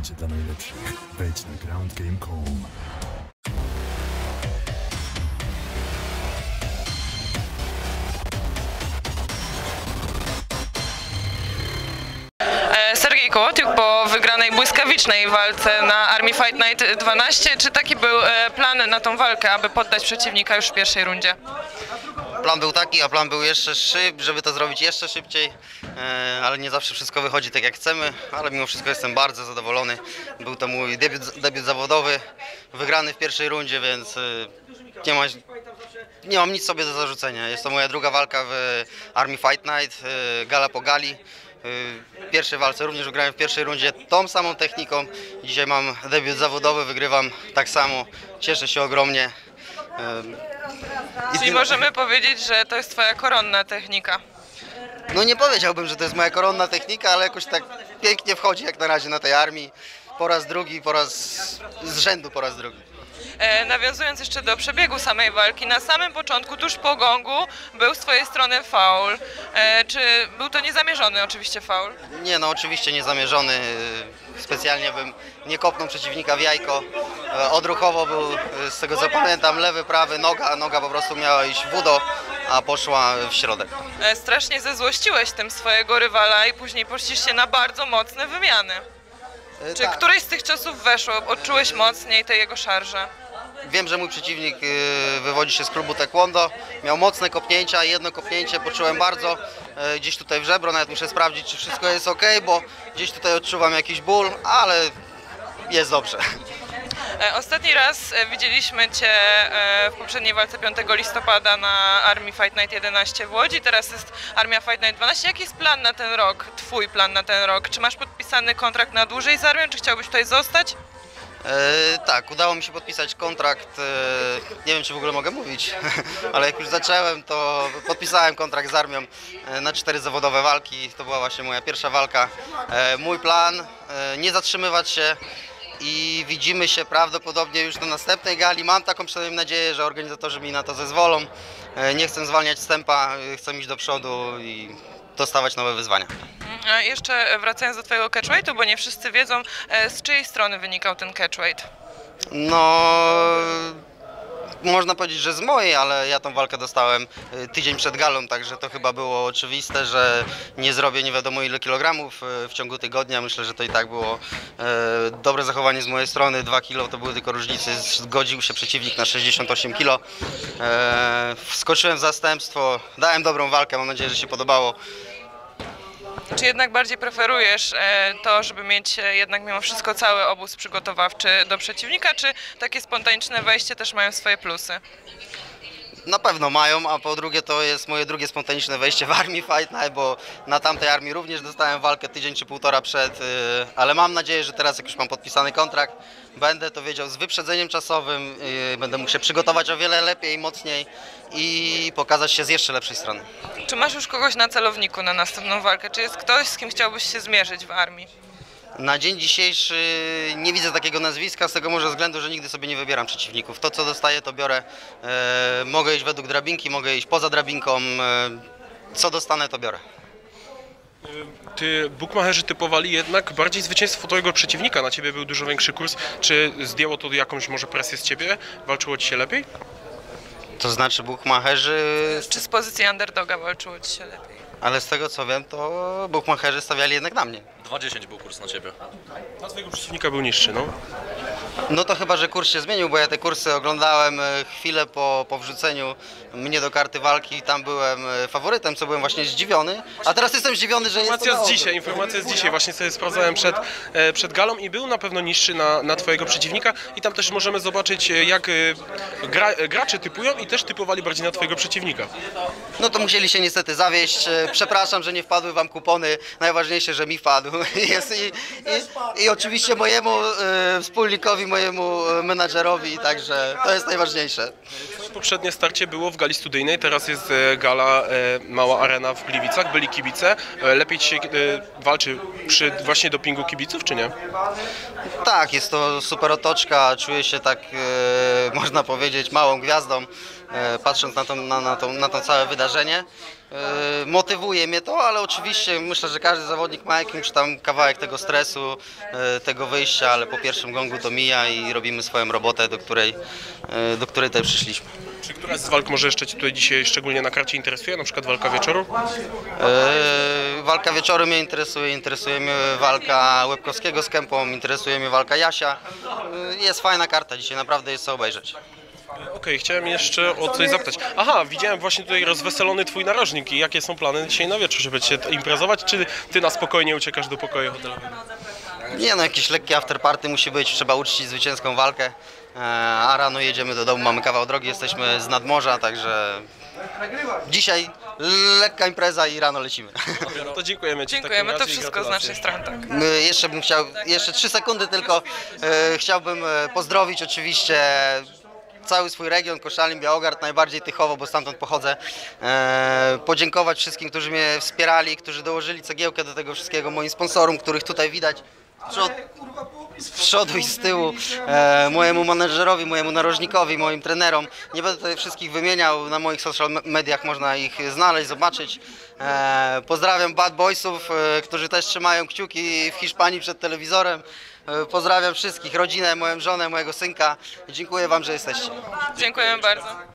Będzie dla najlepszych. Wejdź na groundgame.com. Sergiej Kołotiuk po wygranej błyskawicznej walce na Army Fight Night 12. Czy taki był plan na tą walkę, aby poddać przeciwnika już w pierwszej rundzie? Plan był taki, a plan był jeszcze szybszy, żeby to zrobić jeszcze szybciej, ale nie zawsze wszystko wychodzi tak jak chcemy, ale mimo wszystko jestem bardzo zadowolony. Był to mój debiut zawodowy, wygrany w pierwszej rundzie, więc nie mam nic sobie do zarzucenia. Jest to moja druga walka w Army Fight Night, gala po gali. W pierwszej walce również grałem w pierwszej rundzie tą samą techniką. Dzisiaj mam debiut zawodowy, wygrywam tak samo. Cieszę się ogromnie. Czyli możemy powiedzieć, że to jest twoja koronna technika? No nie powiedziałbym, że to jest moja koronna technika, ale jakoś tak pięknie wchodzi jak na razie na tej armii. Po raz drugi, z rzędu po raz drugi. Nawiązując jeszcze do przebiegu samej walki, na samym początku, tuż po gongu, był z twojej strony faul. Czy był to niezamierzony oczywiście faul? Nie, no oczywiście niezamierzony. Specjalnie bym nie kopnął przeciwnika w jajko. Odruchowo był, z tego co pamiętam, lewy, prawy, noga po prostu miała iść w udo, a poszła w środek. Strasznie zezłościłeś tym swojego rywala i później poszliście na bardzo mocne wymiany. Czy Tak. któreś z tych ciosów weszło? Odczułeś mocniej te jego szarże? Wiem, że mój przeciwnik wywodzi się z klubu taekwondo, miał mocne kopnięcia, jedno kopnięcie poczułem bardzo, gdzieś tutaj w żebro, nawet muszę sprawdzić, czy wszystko jest ok, bo gdzieś tutaj odczuwam jakiś ból, ale jest dobrze. Ostatni raz widzieliśmy Cię w poprzedniej walce 5 listopada na Army Fight Night 11 w Łodzi, teraz jest Armia Fight Night 12. Jaki jest plan na ten rok, twój plan na ten rok? Czy masz podpisany kontrakt na dłużej z armią, czy chciałbyś tutaj zostać? Tak, udało mi się podpisać kontrakt, nie wiem czy w ogóle mogę mówić, ale jak już zacząłem, to podpisałem kontrakt z armią na 4 zawodowe walki, to była właśnie moja pierwsza walka. Mój plan, nie zatrzymywać się i widzimy się prawdopodobnie już na następnej gali, mam taką przynajmniej nadzieję, że organizatorzy mi na to zezwolą. Nie chcę zwalniać z tempa, chcę iść do przodu i dostawać nowe wyzwania. A jeszcze wracając do twojego catchweightu, bo nie wszyscy wiedzą, z czyjej strony wynikał ten catchweight? No, można powiedzieć, że z mojej, ale ja tą walkę dostałem tydzień przed galą, także to chyba było oczywiste, że nie zrobię nie wiadomo ile kilogramów w ciągu tygodnia. Myślę, że to i tak było dobre zachowanie z mojej strony. 2 kilo to były tylko różnice, zgodził się przeciwnik na 68 kilo. Wskoczyłem w zastępstwo, dałem dobrą walkę, mam nadzieję, że się podobało. Czy jednak bardziej preferujesz to, żeby mieć jednak mimo wszystko cały obóz przygotowawczy do przeciwnika, czy takie spontaniczne wejście też mają swoje plusy? Na pewno mają, a po drugie to jest moje drugie spontaniczne wejście w Army Fight Night, bo na tamtej armii również dostałem walkę tydzień czy półtora przed, ale mam nadzieję, że teraz jak już mam podpisany kontrakt, będę to wiedział z wyprzedzeniem czasowym, będę mógł się przygotować o wiele lepiej, mocniej i pokazać się z jeszcze lepszej strony. Czy masz już kogoś na celowniku na następną walkę? Czy jest ktoś, z kim chciałbyś się zmierzyć w armii? Na dzień dzisiejszy nie widzę takiego nazwiska, z tego może względu, że nigdy sobie nie wybieram przeciwników. To co dostaję to biorę, mogę iść według drabinki, mogę iść poza drabinką, co dostanę to biorę. Bukmacherzy typowali jednak bardziej zwycięstwo twojego przeciwnika, na ciebie był dużo większy kurs. Czy zdjęło to jakąś może presję z ciebie? Walczyło ci się lepiej? To znaczy bukmacherzy... Czy z pozycji underdoga walczyło ci się lepiej? Ale z tego co wiem, to bukmacherzy stawiali jednak na mnie. 2,10 był kurs na ciebie. Na twojego przeciwnika był niższy, no. No to chyba, że kurs się zmienił, bo ja te kursy oglądałem chwilę po wrzuceniu mnie do karty walki. Tam byłem faworytem, co byłem właśnie zdziwiony. A teraz jestem zdziwiony, że jest to na odwrót. Informacja z dzisiaj, właśnie sobie sprawdzałem przed galą i był na pewno niższy na twojego przeciwnika. I tam też możemy zobaczyć, jak gracze typują i też typowali bardziej na twojego przeciwnika. No to musieli się niestety zawieść. Przepraszam, że nie wpadły wam kupony. Najważniejsze, że mi wpadł. I oczywiście mojemu wspólnikowi, mojemu menadżerowi, także to jest najważniejsze. Poprzednie starcie było w gali studyjnej, teraz jest gala Mała Arena w Gliwicach, byli kibice. Lepiej ci się walczy przy właśnie dopingu kibiców, czy nie? Tak, jest to super otoczka, czuję się tak, można powiedzieć, małą gwiazdą. patrząc na to całe wydarzenie. Motywuje mnie to, ale oczywiście myślę, że każdy zawodnik ma jakimś tam kawałek tego stresu, tego wyjścia, ale po pierwszym gongu to mija i robimy swoją robotę, do której tutaj przyszliśmy. Czy któraś z walk może jeszcze Cię tutaj dzisiaj szczególnie na karcie interesuje, na przykład walka wieczoru? Walka wieczoru mnie interesuje mnie walka Łebkowskiego z Kępą, interesuje mnie walka Jasia. Jest fajna karta dzisiaj, naprawdę jest co obejrzeć. Okej, chciałem jeszcze o coś zapytać. Aha, widziałem właśnie tutaj rozweselony Twój narożnik i jakie są plany dzisiaj na wieczór, żeby Cię imprezować, czy Ty na spokojnie uciekasz do pokoju hotelowego? Nie no, jakiś lekki afterparty musi być, trzeba uczcić zwycięską walkę, a rano jedziemy do domu, mamy kawał drogi, jesteśmy z nadmorza, także dzisiaj lekka impreza i rano lecimy. To dziękujemy Ci. w Dziękujemy, takim to razie i wszystko z gratulacje. naszej strony. Tak. Jeszcze bym chciał, jeszcze 3 sekundy tylko, chciałbym pozdrowić oczywiście cały swój region, Koszalin, Białogard, najbardziej Tychowo, bo stamtąd pochodzę. Podziękować wszystkim, którzy mnie wspierali, którzy dołożyli cegiełkę do tego wszystkiego, moim sponsorom, których tutaj widać z przodu i z tyłu, mojemu menedżerowi, mojemu narożnikowi, moim trenerom. Nie będę tutaj wszystkich wymieniał, na moich social mediach można ich znaleźć, zobaczyć. Pozdrawiam Bad Boysów, którzy też trzymają kciuki w Hiszpanii przed telewizorem. Pozdrawiam wszystkich, rodzinę, moją żonę, mojego synka. Dziękuję Wam, że jesteście. Dziękujemy bardzo.